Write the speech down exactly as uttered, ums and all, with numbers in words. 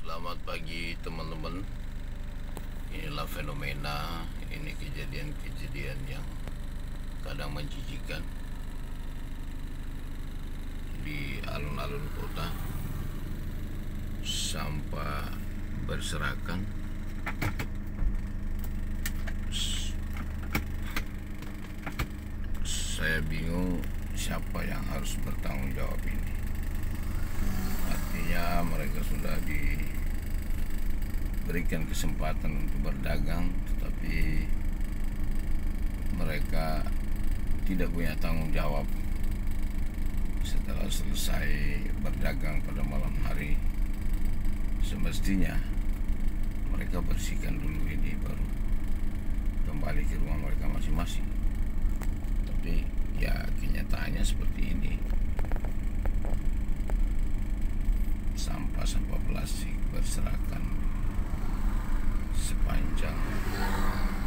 Selamat pagi teman-teman. Inilah fenomena, ini kejadian-kejadian yang kadang menjijikan di alun-alun kota. Sampah berserakan. Saya bingung siapa yang harus bertanggung jawab ini. Artinya mereka sudah diberikan kesempatan untuk berdagang, tetapi mereka tidak punya tanggung jawab setelah selesai berdagang pada malam hari. Semestinya mereka bersihkan dulu ini, baru kembali ke rumah mereka masing-masing. Tapi ya kenyataannya seperti ini. Sampah-sampah plastik berserakan sepanjang